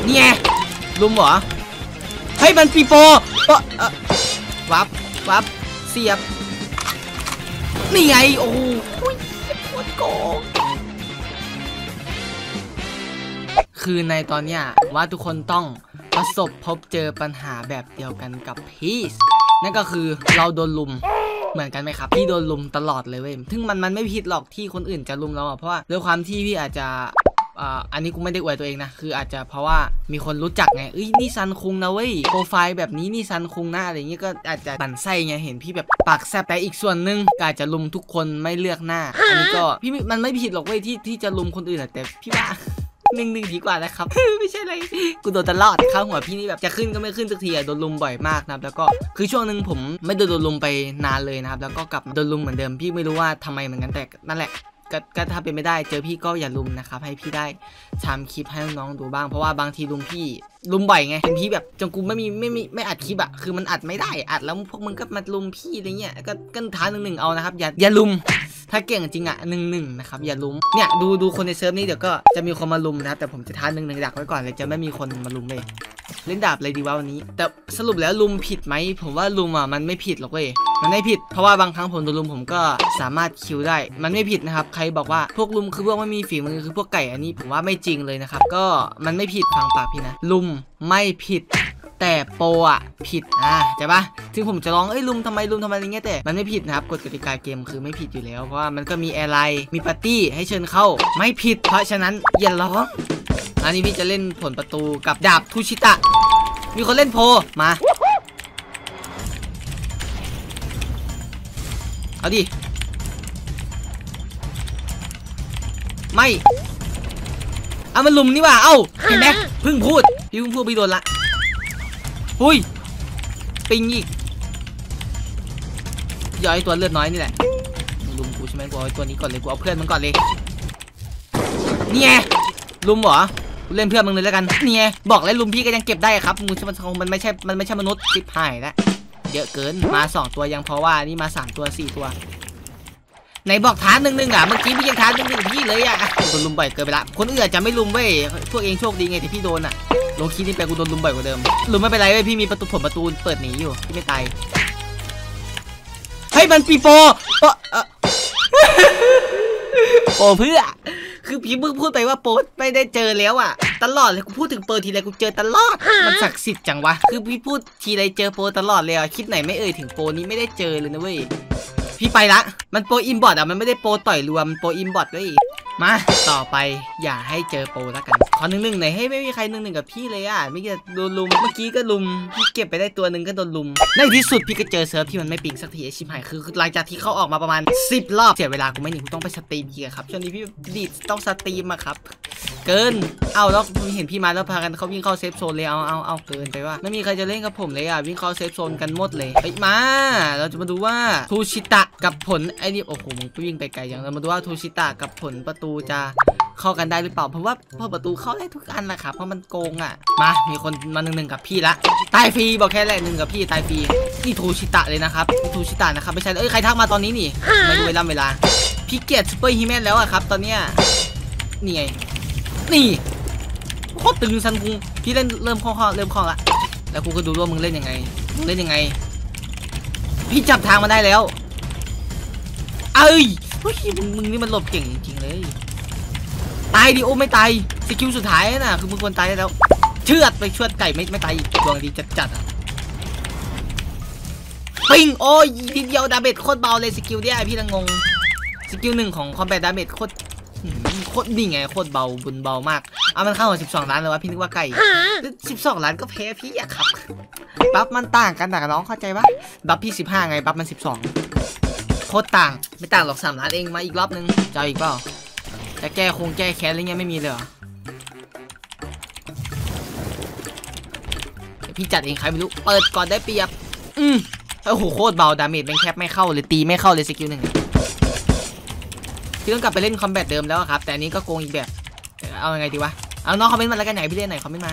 นี่ไงลุมเหรอเฮ้ยมันปีโป้วับเสียบนี่ไงโอ้โหโคตรโกงคือในตอนเนี้ยว่าทุกคนต้องประสบพบเจอปัญหาแบบเดียวกันกับพีชนั่นก็คือเราโดนลุมเหมือนกันไหมครับพี่โดนลุมตลอดเลยเว้ยซึ่งมันไม่ผิดหรอกที่คนอื่นจะลุมเราเพราะว่าด้วยความที่พี่อาจจะอันนี้กูไม่ได้อวยตัวเองนะคืออาจจะเพราะว่ามีคนรู้จักไงนี่ซันคุงนะเว้ยโปรไฟล์แบบนี้นี่ซันคุงนะอะไรอย่างงี้ก็อาจจะบั่นไส้ไงเห็นพี่แบบปากแซ่บแต่อีกส่วนนึงก็อาจจะลุมทุกคนไม่เลือกหน้าอันนี้ก็พี่มันไม่ผิดหรอกเว้ยที่จะลุมคนอื่นแต่พี่ว่าหนึ่งดีกว่านะครับ ไม่ใช่อะไรกูโดนตลอดข้าวหัวพี่นี่แบบจะขึ้นก็ไม่ขึ้นสักทีโดนลุมบ่อยมากนะครับแล้วก็คือช่วงนึงผมไม่โดนลุมไปนานเลยนะครับแล้วก็กลับมาโดนลุมเหมือนเดิมพี่ไม่รู้ว่าทำไมเหมือนกันแต่นั่นแหละก็ถ้าเป็นไม่ได้เจอพี่ก็อย่าลุมนะครับให้พี่ได้ทำคลิปให้น้องๆดูบ้างเพราะว่าบางทีลุมพี่ลุมบ่อยไงเป็นพี่แบบจนกูไม่อัดคลิปอะคือมันอัดไม่ได้อัดแล้วพวกมึงก็มาลุมพี่อะไรเงี้ยก็ท้า1-1เอานะครับอย่าลุมถ้าเก่งจริงอะ1-1นะครับอย่าลุมเนี่ยดูคนในเซิร์ฟนี้เดี๋ยวก็จะมีคนมาลุมนะครับแต่ผมจะท้า1-1ดักไว้ก่อนเลยจะไม่มีคนมาลุมเลยเล่นดาบเลยดีว่าวันนี้แต่สรุปแล้วลุมผิดไหมผมว่าลุมอ่ะมันไม่ผิดหรอกเว้ยมันไม่ผิดเพราะว่าบางครั้งผมโดนลุมผมก็สามารถคิวได้มันไม่ผิดนะครับใครบอกว่าพวกลุมคือพวกไม่มีฝีมือคือพวกไก่อันนี้ผมว่าไม่จริงเลยนะครับก็มันไม่ผิดฟังปากพี่นะลุมไม่ผิดแต่โปอ่ะผิดใช่ปะถึงผมจะร้องลุมทำไมอะไรเงี้ยแต่มันไม่ผิดนะครับกฎกติกาเกมคือไม่ผิดอยู่แล้วเพราะว่ามันก็มีแอร์ไลน์มีปาร์ตี้ให้เชิญเข้าไม่ผิดเพราะฉะนั้นอย่าร้องอันนี้พี่จะเล่นผลประตูกับดาบทูชิตะมีคนเล่นโพมาเอาดิไม่เอามันลุมนี่ว่าเอ้าเห็นไหมเพิ่งพูดพี่โดนละหุยปิงอีกย่อยตัวเลือดน้อยนี่แหละลุมกูใช่ไหมกูเอาตัวนี้ก่อนเลยกูเอาเพื่อนมันก่อนเลยนี่ไงลุมเหรอเล่นเพื่อนมึงเลยแล้วกันนี่ไงบอกแล้วลุมพี่ก็ยังเก็บได้ครับมันไม่ใช่มนุษย์สิบหายแล้วเยอะเกินมา2ตัวยังเพราะว่านี่มา3ตัว4ตัวไหนบอกท้า1-1อ่ะเมื่อกี้พี่ยังท้า1-1พี่เลยอ่ะโดนลุมบ่อยเกินไปละคนอื่นจะไม่ลุมเว้ยพวกเองโชคดีไงที่พี่โดนอ่ะโลคีนี่ไปกูโดนลุมบ่อยกว่าเดิมลุมไม่เป็นไรเว้ยพี่มีประตูเปิดหนีอยู่พี่ไม่ตายเฮ้ยมันปีโปโปเพื่อคือพี่พูดไปว่าโปไม่ได้เจอแล้วอ่ะตลอดเลยกูพูดถึงโปทีไรกูเจอตลอดมันศักดิ์สิทธิ์จังวะคือพี่พูดทีไรเจอโปตลอดเลยอ่ะคลิปไหนไม่เอ่ยถึงโปนี้ไม่ได้เจอเลยนะเว้ยพี่ไปละมันโปอิมบอทอ่ะมันไม่ได้โปต่อยรวมโปอิมบอทด้วยมาต่อไปอย่าให้เจอโปแล้วกันขอ1-1หน่อยให้ไม่มีใคร1-1กับพี่เลยอ่ะไม่เกี่ยวโดนลุมเมื่อกี้ก็ลุมพี่เก็บไปได้ตัวหนึ่งก็โดนลุมในที่สุดพี่ก็เจอเซิร์ฟที่มันไม่ปิงสักทีชิบหายคือหลังจากที่เขาออกมาประมาณ10 รอบเสียเวลากูไม่หนีกูต้องไปสตรีมอีกครับช่วงนี้พี่ดีดต้องสตรีมอะครับเกินเอาแล้วเห็นพี่มาแล้วพากันเขาวิ่งเข้าเซฟโซนเลยเอาเกินไปว่าไม่มีใครจะเล่นกับผมเลยอ่ะวิ่งเข้าเซฟโซนกันหมดเลยไปมาเราจะมาดูว่าทูชิตะกับผลไอ้นี่โอ้โหมึงวิ่งไปไกลอย่างเรามาดูว่าทูชิตะกับผลประตูจะเข้ากันได้หรือเปล่าเพราะว่าพอประตูเข้าได้ทุกอันนะครับเพราะมันโกงอ่ะมามีคนมา1-1กับพี่ละตายฟรีบอกแค่แรก1กับพี่ตายฟรีนี่ทูชิตะเลยนะครับทูชิตะนะครับไม่ใช่ใครทักมาตอนนี้นี่ไม่ดูเวลาพี่เกียรติซูเปอร์ฮีแมนแล้วอะครับตอนเนี้ยนี่ไงนี่โคตรตึงซันคุงพี่เล่นเริ่มคล่องละแล้วกูก็ดูว่ามึงเล่นยังไงพี่จับทางมาได้แล้วมึงนี่มันหลบเก่งจริงๆเลยตายดิโอไม่ตายสกิลสุดท้ายน่ะคือมึงควรตายแล้วเชือดไปชวดไก่ไม่ตายอีกดวงดีจัดอ่ะปิงโอ้ยทีเดียวดาเมจโคตรเบาเลยสกิลเนี่ยพี่ละงงสกิล1ของคอมแบทดาเมจโคตรดีไงโคตรเบาบุญเบามากมันเข้ามา12 ล้านเลยวะพี่นึกว่าไก่12 ล้านก็แพ้พี่อะครับบัฟมันต่างกันแต่น้องเข้าใจปะบัฟพี่15ไงบัฟมัน12โคตรต่างไม่ต่างหรอก3 ล้านเองมาอีกรอบนึงจะอีกเปล่าจะแก้แค้นอะไรเงี้ยไม่มีเลยเหรอพี่จัดเองใครไม่รู้เปิดก่อนได้เปรียบโอ้โหโคตรเบาดาเมจแม่งแคบไม่เข้าเลยตีไม่เข้าเลยสกิล1พี่ต้องกลับไปเล่นคอมแบทเดิมแล้วครับแต่อันนี้ก็โกงอีกแบบเอายังไงดีวะเอาน้องคอมเมนต์มาแล้วกันไหนพี่เล่นไหนคอมเมนต์มา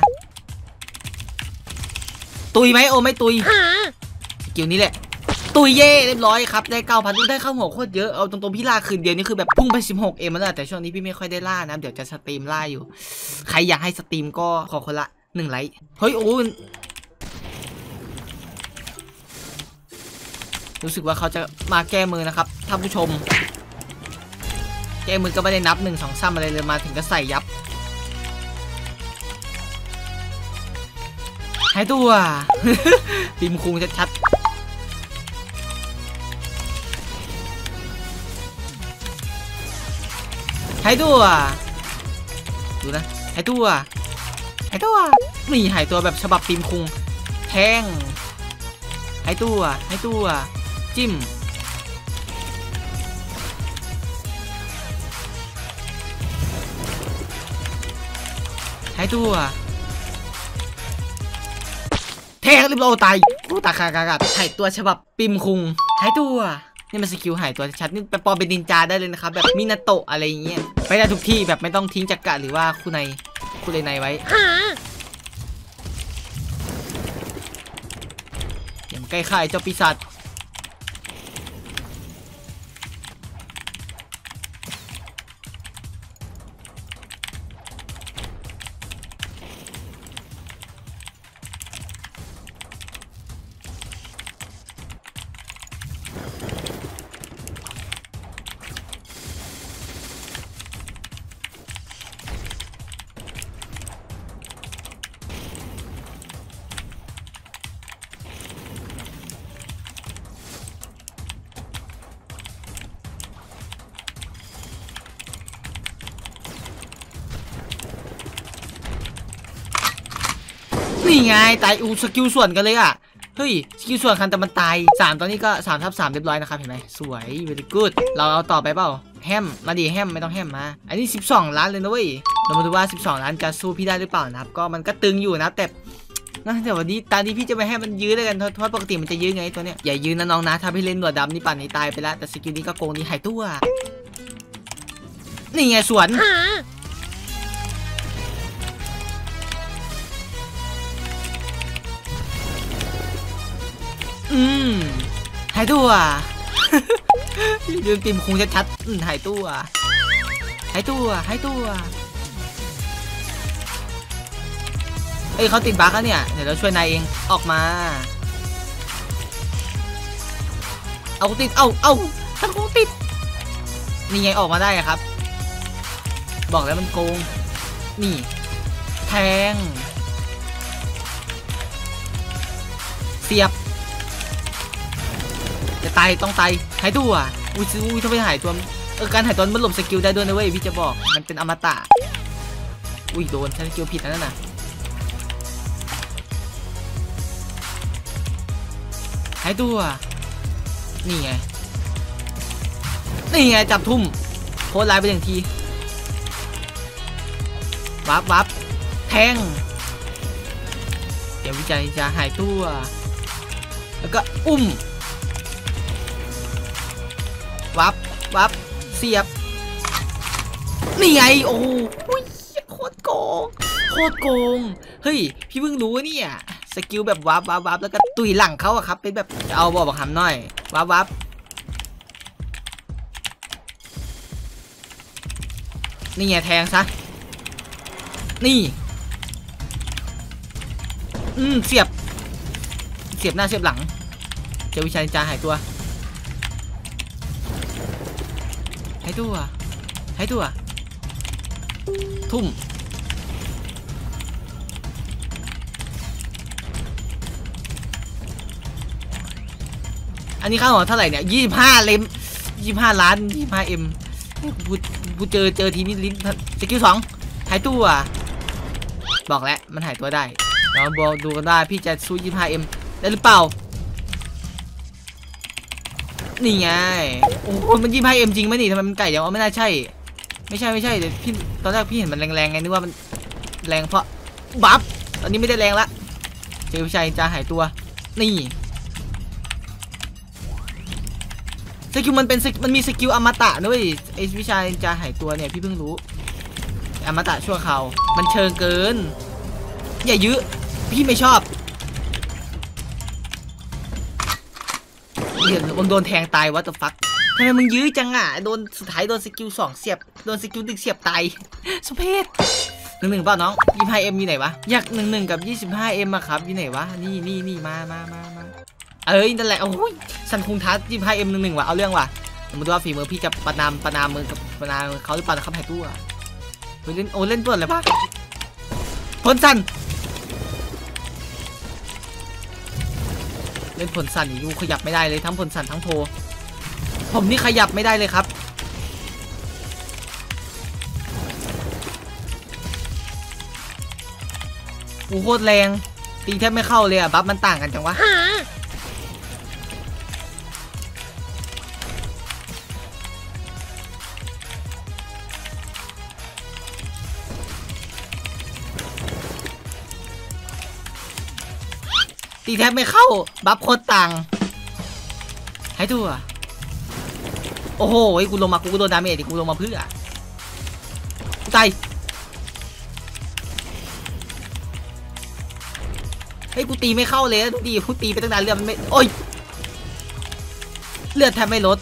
ตุยไหมโอ้ไม่ตุยสกิลนี้แหละตุยเย่เรียบร้อยครับได้ 9,000 ได้เข้าหัวโคตรเยอะเอาตรงๆพี่ล่าคืนเดียวนี่คือแบบพุ่งไป 16M แล้วแต่ช่วงนี้พี่ไม่ค่อยได้ล่านะเดี๋ยวจะสตรีมล่าอยู่ใครอยากให้สตรีมก็ขอคนละ 1 ไลค์เฮ้ยโอ้รู้สึกว่าเขาจะมาแก้มือนะครับท่านผู้ชมแก้มือก็ไม่ได้นับ1 2 3อะไรเลยมาถึงก็ใส่ยับหายตัวทีมคุงชัดๆหายตัวดูนะหายตัวนี่หายตัวแบบฉบับทีมคุงแทงหายตัวจิ้มหายตัวแทงรีบโลตายตาคากาหายตัวฉบับปิมคุงหายตัวนี่มันสกิลหายตัวชัดนี่ไปปลอมเป็นนินจาได้เลยนะครับแบบมินาโตะอะไรอย่างเงี้ยไปได้ทุกที่แบบไม่ต้องทิ้งจักระหรือว่าคู่ในไว้อย่าใกล้ข่ายเจ้าปีศาจนี่ไงตายสกิลส่วนกันเลยอ่ะเฮ้ยสกิลส่วนคันแต่มันตาย3ตอนนี้ก็3/3เรียบร้อยนะครับเห็นไหมสวย very good เราเอาต่อไปเปล่าแฮมมาดีแฮมไม่ต้องแฮมมาอันนี้12 ล้านเลยนะเว้ยเรามาดูว่า12 ล้านจะสู้พี่ได้หรือเปล่านะครับก็มันก็ตึงอยู่นะแต่วันนี้ตานี้พี่จะไปให้มันยื้อเลยกันเพราะปกติมันจะยื้อไงตัวเนี้ยอย่ายื้อนะน้องนะถ้าพี่เล่นหนวดดำนี่ป่านนี้ตายไปแล้วแต่สกิลนี้ก็โกงนี่หายตัวนี่ไงสวนหายตัวยืนติมคงชัดๆหายตัวเอ้ยเขาติดบั๊กแล้วเนี่ยเดี๋ยวเราช่วยนายเองออกมาเอาติดท่านคงติดนี่ไงออกมาได้ครับบอกแล้วมันโกงนี่แทงเสียบจะตายต้องตายหายตัวอุ้ยถ้าไม่หายตัวการหายตัวมันหลบสกิลได้ด้วยนะเว้ยพี่จะบอกมันเป็นอมตะอุ้ยโดนใช้สกิลผิดนั่นน่ะหายตัวนี่ไงจับทุ่มโคตรไล่ไป1 ทีวับแทงเดี๋ยววิจัยจะหายตัวแล้วก็วับเสียบนี่ไงโอ้โหโคตรโกงเฮ้ยพี่เพิ่งรู้เนี่ยสกิลแบบวับแล้วก็ตุยหลังเขาอะครับเป็นแบบจะเอาบอกคำหน่อยวับนี่ไงแทงซะนี่เสียบหน้าเสียบหลังเจอวิชานินจาหายตัวทุ่มอันนี้ค่าหัวเท่าไหร่เนี่ย25 เล่ม25 ล้าน25M กูเจอทีนี้ลิ้นสกิล2หายตัวบอกแล้วมันหายตัวได้เราบอกดูกันได้พี่จะสู้ 25M ได้หรือเปล่านี่ไงโอ้โหมัน 25M จริงไหมนี่ทำไมมันไก่ยังไม่น่าใช่ไม่ใช่เดี๋ยวพี่ตอนแรกพี่เห็นมันแรงไงนึกว่ามันแรงเพราะบัฟตอนนี้ไม่ได้แรงละเจอวิชัยจะหายตัวนี่สกิลมันมีสกิลอมตะด้วยไอวิชัยจะหายตัวเนี่ยพี่เพิ่งรู้อมตะชั่วคราวมันเชิงเกินอย่ายื้อพี่ไม่ชอบเดี๋ยวโดนแทงตายวัตถุฟักทำไมมึงยื้อจังอ่ะสุดท้ายโดนสกิล2เสียบโดนสกิล1เสียบตายสมเพช 11เปล่าน้อง 25M อยู่ไหนวะอยาก11กับ 25M อะครับอยู่ไหนวะนี่มาเอ้ยนั่นแหละโอ้ยสันคุงทัศ 25M 11ว่ะเอาเรื่องว่ะมาดูว่าฝีมือพี่จะประนามมือกับประนามเขาหรือเปล่านะครับไผ่ตู้อะเล่นเล่นตัวอะไรปะผลสั่นเล่นผลสั่นอยู่ขยับไม่ได้เลยทั้งผลสั่นทั้งโพผมนี่ขยับไม่ได้เลยครับโคตรแรงตีแทบไม่เข้าเลยอะบัฟมันต่างกันจังวะตีแทบไม่เข้าบัฟโคตรต่างให้ดูอะโอ้โหกูลงมากูโดนดาเมจดิกูลงมาเพื่อกูตายเฮ้ยกูตีไม่เข้าเลยดูดิกูตีไปตั้งนานเลือดมันไม่โอ้ยเลือดแทบไม่ลด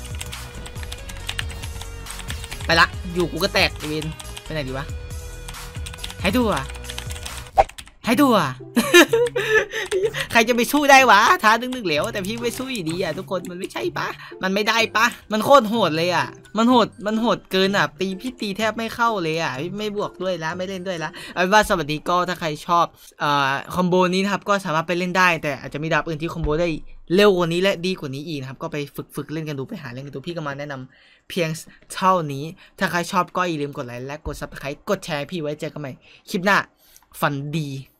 ไปละอยู่กูก็แตกเวนไปไหนดีวะให้ดูอะให้ดูอะ ใครจะไปสู้ได้วะท้าดึกๆเหลวแต่พี่ไม่สู้อยู่ดีอะทุกคนมันไม่ใช่ปะมันไม่ได้ปะมันโคตรโหดเลยอะมันโหดเกินอะพี่ตีแทบไม่เข้าเลยอะพี่ไม่บวกด้วยแล้วไม่เล่นด้วยแล้วเอาเป็นว่าสวัสดีก็ถ้าใครชอบคอมโบนี้นะครับก็สามารถไปเล่นได้แต่อาจจะมีดาบอื่นที่คอมโบได้เร็วกว่านี้และดีกว่านี้อีกนะครับก็ไปฝึกเล่นกันดูไปหาเล่นกันดูพี่ก็มาแนะนำเพียงเท่านี้ถ้าใครชอบก็อย่าลืมกดไลค์และกด Subscribe กดแชร์พี่ไว้เจอกันใหม่คลิปหน้าฝันดี